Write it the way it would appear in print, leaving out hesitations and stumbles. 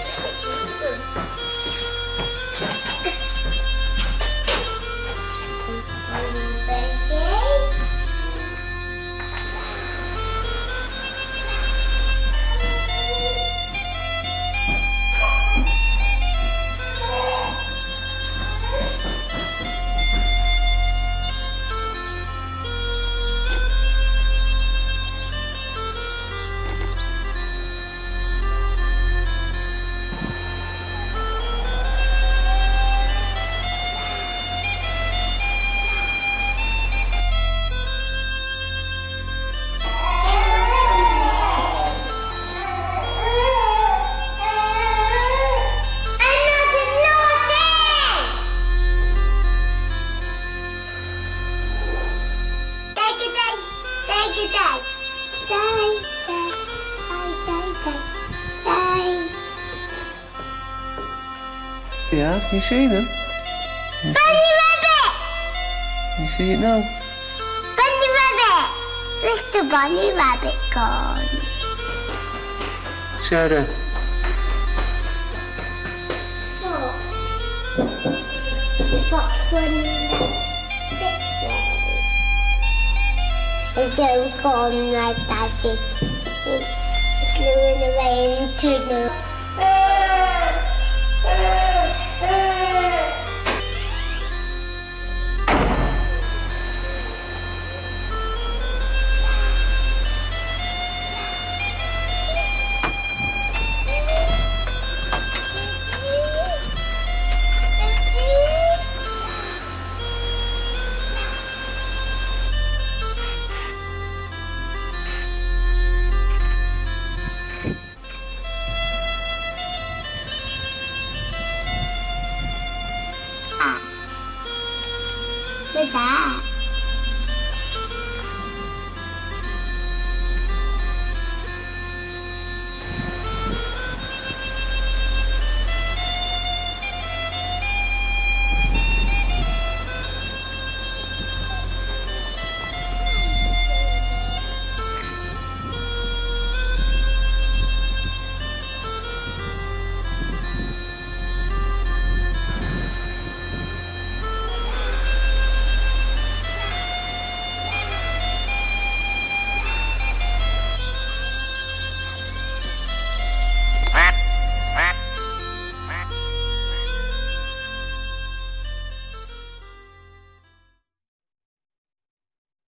Ja, you see them? Bunny rabbit! You see it now? Bunny rabbit! Where's the bunny rabbit gone? Sarah. The fox went this way. It's all gone like Daddy. It's slowing away into the... What's that?